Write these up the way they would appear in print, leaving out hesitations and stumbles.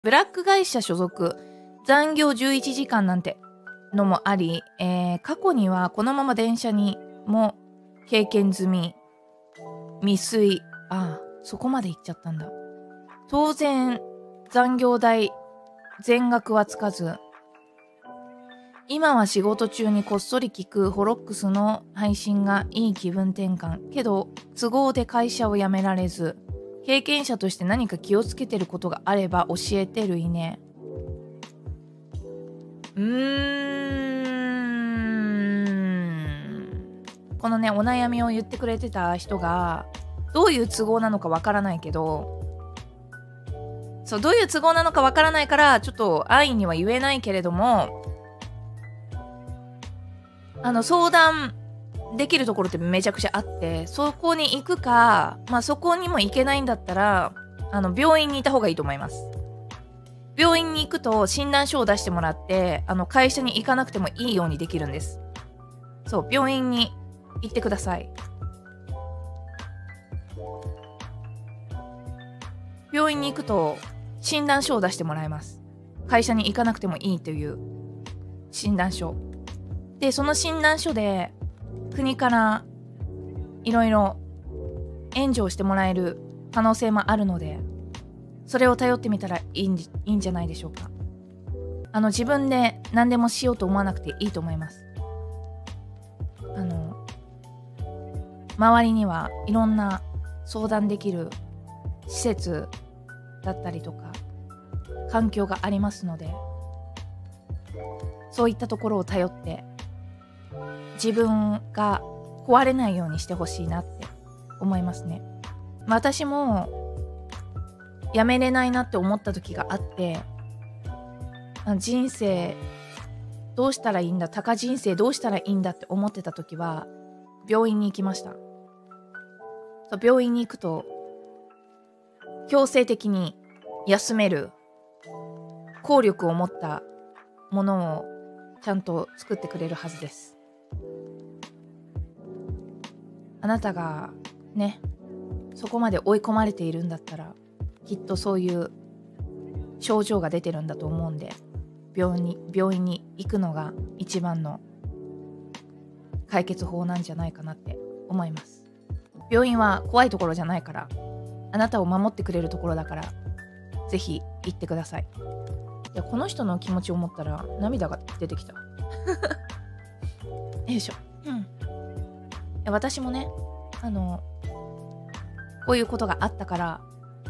ブラック会社所属、残業11時間なんてのもあり、過去にはこのまま電車にも経験済み、未遂、そこまで行っちゃったんだ。当然、残業代、全額はつかず、今は仕事中にこっそり聞くホロックスの配信がいい気分転換。けど、都合で会社を辞められず、経験者として何か気をつけてることがあれば教えてるいね。このね、お悩みを言ってくれてた人が、どういう都合なのかわからないけど、どういう都合なのかわからないから、ちょっと安易には言えないけれども、相談できるところってめちゃくちゃあって、そこに行くか、そこにも行けないんだったら、病院にいた方がいいと思います。病院に行くと診断書を出してもらって、会社に行かなくてもいいようにできるんです。そう、病院に行ってください。病院に行くと診断書を出してもらえます。会社に行かなくてもいいという診断書。で、その診断書で国からいろいろ援助をしてもらえる可能性もあるので、それを頼ってみたらいいんじゃないでしょうか。自分で何でもしようと思わなくていいと思います。周りにはいろんな相談できる施設だったりとか環境がありますので、そういったところを頼って自分が壊れないようにしてほしいなって思いますね。私もやめれないなって思った時があって、人生どうしたらいいんだ、高人生どうしたらいいんだって思ってた時は病院に行きました。病院に行くと強制的に休める効力を持ったものをちゃんと作ってくれるはずです。あなたがね、そこまで追い込まれているんだったら、きっとそういう症状が出てるんだと思うんで、病院に行くのが一番の解決法なんじゃないかなって思います。病院は怖いところじゃないから、あなたを守ってくれるところだから、ぜひ行ってください。いや、この人の気持ちを思ったら涙が出てきた。よいしょ。いや、私もね、こういうことがあったから、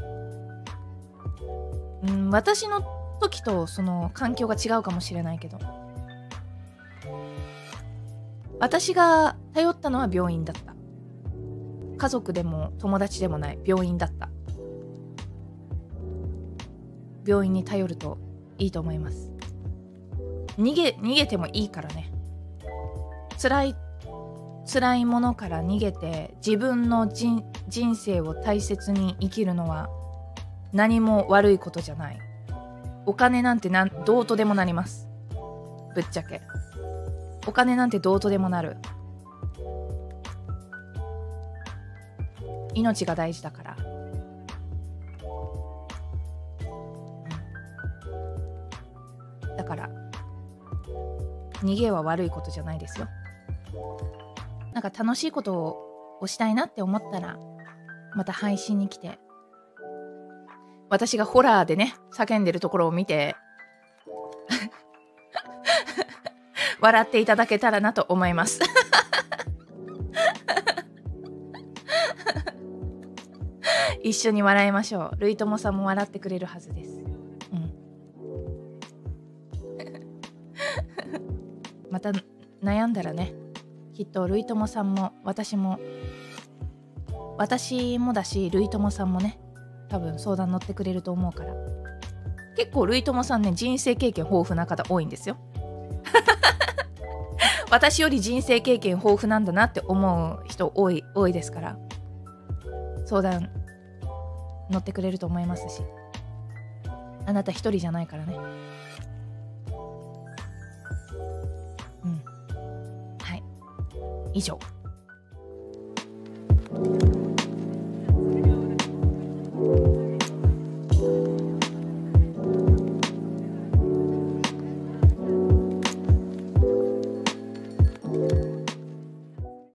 私の時とその環境が違うかもしれないけど、私が頼ったのは病院だった。家族でも友達でもない病院だった。病院に頼るといいと思います。逃げてもいいからね。辛いものから逃げて自分の人生を大切に生きるのは何も悪いことじゃない。お金なんてどうとでもなります。ぶっちゃけお金なんてどうとでもなる。命が大事だから。だから逃げは悪いことじゃないですよ。なんか楽しいことをしたいなって思ったら、また配信に来て、私がホラーでね叫んでるところを見て笑っていただけたらなと思います一緒に笑いましょう。るいともさんも笑ってくれるはずです。また悩んだらね、きっとるいともさんも私もだし、るいともさんもね、多分相談乗ってくれると思うから。結構るいともさんね、人生経験豊富な方多いんですよ私より人生経験豊富なんだなって思う人多いですから、相談乗ってくれると思いますし、あなた一人じゃないからね。はい、以上。